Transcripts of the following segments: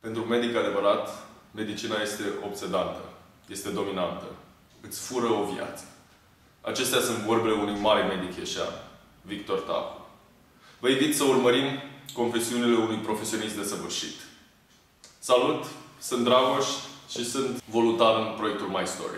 Pentru un medic adevărat, medicina este obsedantă, este dominantă, îți fură o viață. Acestea sunt vorbele unui mare medic ieșean, Victor Tahu. Vă invit să urmărim confesiunile unui profesionist desăvârșit. Salut! Sunt Dragoș și sunt voluntar în proiectul My Story.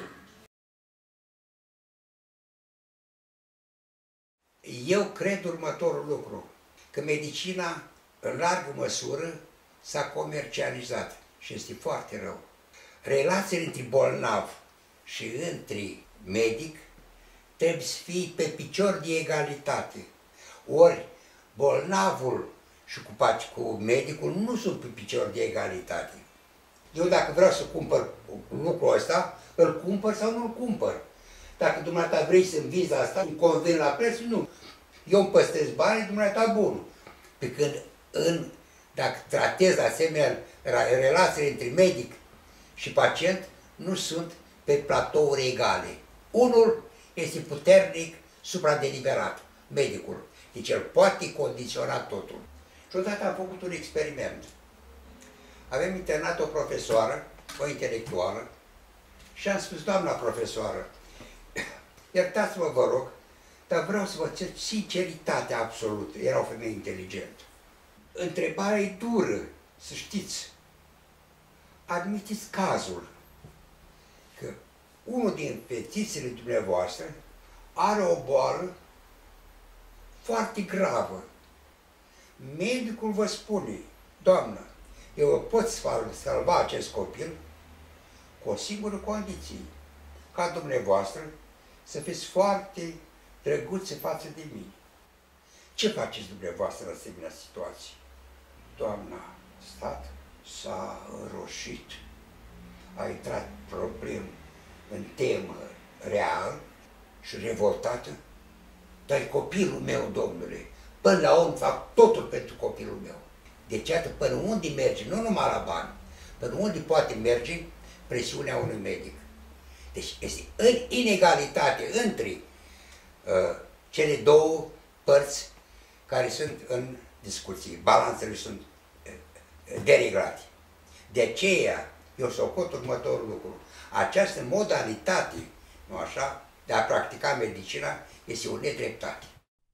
Eu cred următorul lucru, că medicina, în largă măsură, s-a comercializat și este foarte rău. Relațiile între bolnav și între medic trebuie să fie pe picior de egalitate. Ori bolnavul și cu medicul nu sunt pe picior de egalitate. Eu dacă vreau să cumpăr lucrul ăsta, îl cumpăr sau nu-l cumpăr. Dacă dumneata vrei să-mi vizi asta, îmi convin la preț, nu. Eu îmi păstrez banii, dumneata bun. Pe când dacă tratez asemenea relațiile între medic și pacient, nu sunt pe platouri egale. Unul este puternic supradeliberat, medicul. Deci el poate condiționa totul. Și odată am făcut un experiment. Avem internat o profesoară, o intelectuală, și am spus, doamna profesoară, iertați-mă, vă rog, dar vreau să vă cer sinceritatea absolută. Era o femeie inteligentă. Întrebarea e dură, să știți. Admiteți cazul că unul din fetițele dumneavoastră are o boală foarte gravă. Medicul vă spune, doamnă, eu vă pot salva acest copil cu o singură condiție, ca dumneavoastră să fiți foarte drăguți față de mine. Ce faceți dumneavoastră în asemenea situații? Doamna stat s-a înroșit, a intrat problem în temă real și revoltată. Dar e copilul meu, domnule, până la urmă fac totul pentru copilul meu. Deci, iată, până unde merge, nu numai la bani, până unde poate merge presiunea unui medic. Deci este în inegalitate între cele două părți care sunt în discuție. Balanțele sunt dereglate. De aceea, eu socot următorul lucru. Această modalitate, nu așa, de a practica medicina este o nedreptate.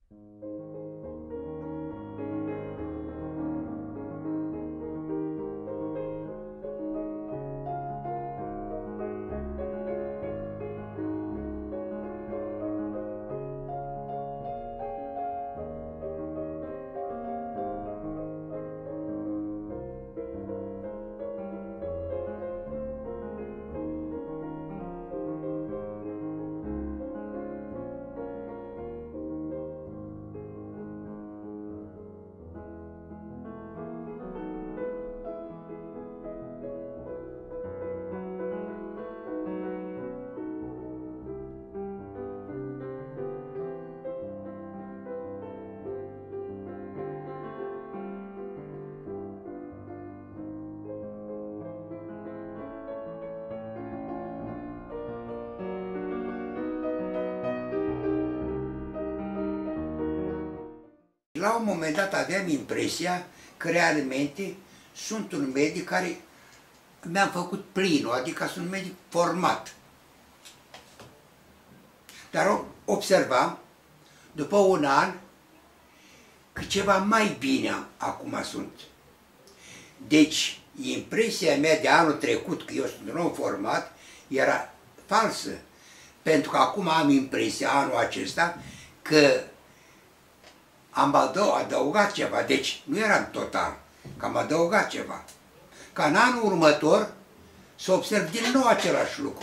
La un moment dat aveam impresia că realmente sunt un medic care mi-am făcut plinul, adică sunt un medic format. Dar observam, după un an, că ceva mai bine acum sunt. Deci, impresia mea de anul trecut, că eu sunt un om format, era falsă. Pentru că acum am impresia, anul acesta, că am adăugat ceva, deci nu eram total, că am adăugat ceva. Ca în anul următor să observ din nou același lucru.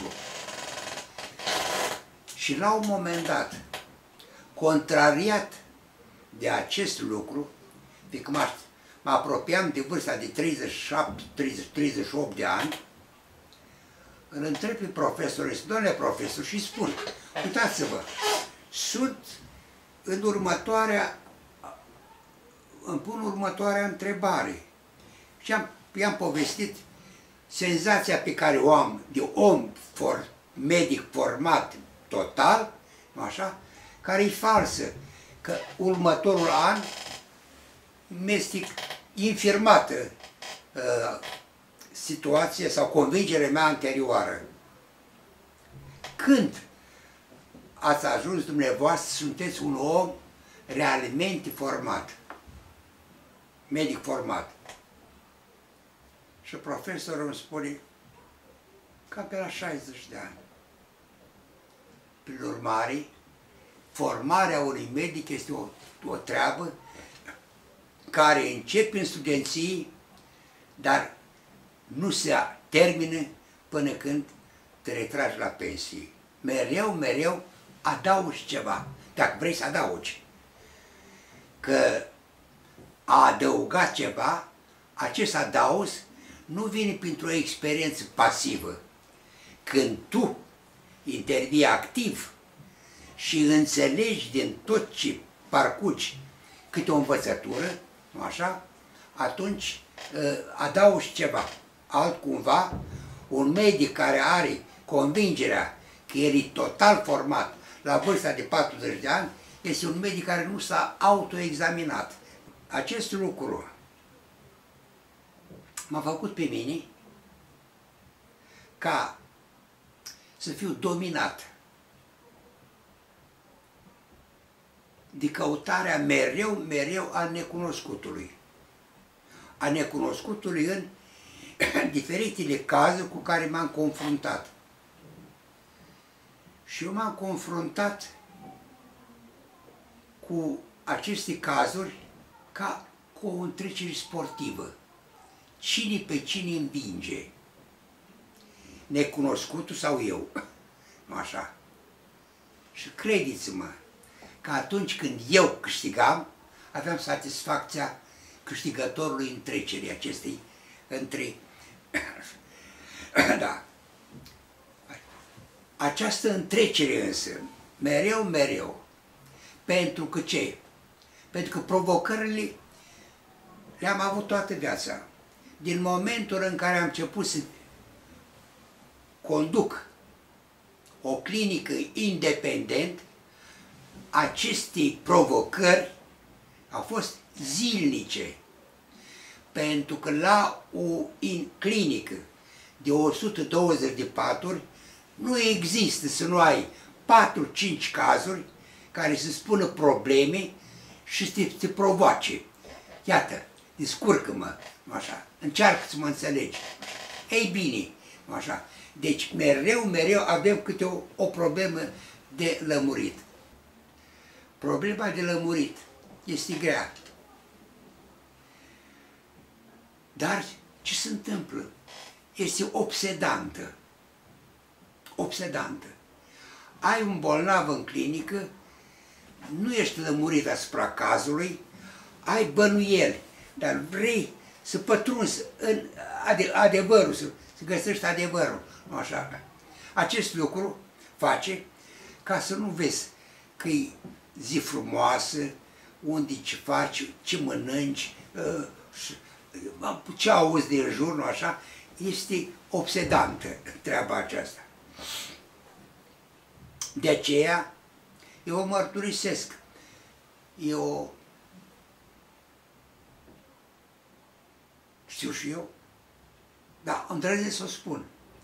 Și la un moment dat, contrariat de acest lucru, de că mă apropiam de vârsta de 37-38 de ani, îl întreb pe profesor, zic, domnule profesor, și spun, uitați-vă, sunt îmi pun următoarea întrebare. Și i-am povestit senzația pe care o am de medic format total, nu așa, care e falsă, că următorul an mi-este infirmată situație sau convingerea mea anterioară. Când ați ajuns dumneavoastră, sunteți un om realmente format, medic format. Și profesorul îmi spune, cam pe la 60 de ani. Prin urmare, formarea unui medic este o treabă care începe în studenție, dar nu se termină până când te retragi la pensie. Mereu, mereu adaugi ceva, dacă vrei să adaugi. Că a adăuga ceva, acest adaus nu vine printr-o experiență pasivă. Când tu intervii activ și înțelegi din tot ce parcurgi câte o învățătură, nu așa, atunci adaugi ceva. Altcumva, un medic care are convingerea că el e total format la vârsta de 40 de ani, este un medic care nu s-a autoexaminat. Acest lucru m-a făcut pe mine ca să fiu dominat de căutarea mereu a necunoscutului. A necunoscutului în diferitele cazuri cu care m-am confruntat. Și eu m-am confruntat cu aceste cazuri ca cu o întrecere sportivă. Cine pe cine învinge? Necunoscutul sau eu? Așa. Și credeți-mă că atunci când eu câștigam, aveam satisfacția câștigătorului întrecerii acestei între... Da. Această întrecere însă, mereu, pentru că ce? Pentru că provocările le-am avut toată viața. Din momentul în care am început să conduc o clinică independent, aceste provocări au fost zilnice. Pentru că la o clinică de 120 de paturi nu există să nu ai 4-5 cazuri care să spună probleme și să te provoace. Iată, descurcă-mă, așa, încearcă să mă înțelegi. Ei bine, așa, deci mereu avem câte o problemă de lămurit. Problema de lămurit este grea. Dar ce se întâmplă? Este obsedantă. Obsedantă. Ai un bolnav în clinică, nu ești lămurit asupra cazului, ai bănuieli, dar vrei să pătrunzi în adevărul, să găsești adevărul. Așa. Acest lucru face ca să nu vezi că e zi frumoasă, unde ce faci, ce mănânci, ce auzi din jur, nu așa, este obsedantă treaba aceasta. De aceea, eu o mărturisesc. Eu știu și eu, dar îndrăznesc să o spun.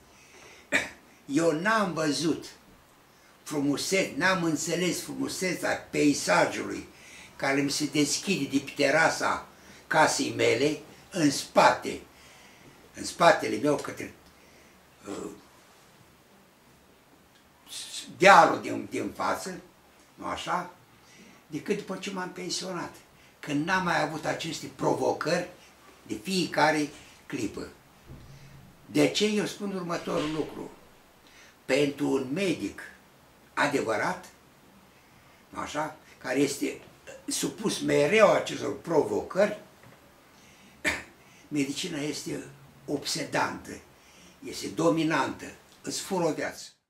Eu n-am văzut frumusețe, n-am înțeles frumusețea peisajului care mi se deschide de pe terasa casei mele, în spate, în spatele meu către dealul din față, nu așa, decât după ce m-am pensionat, când n-am mai avut aceste provocări de fiecare clipă. De ce eu spun următorul lucru? Pentru un medic adevărat, nu așa, care este supus mereu acestor provocări, medicina este obsedantă, este dominantă, îți fură o viață.